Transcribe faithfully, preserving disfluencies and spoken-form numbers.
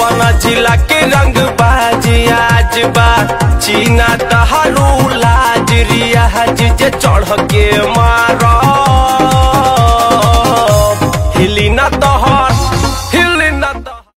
कौन जिला के रंग बाजी आज बा चीना तहरू लाज रिया जे चढ़ के मार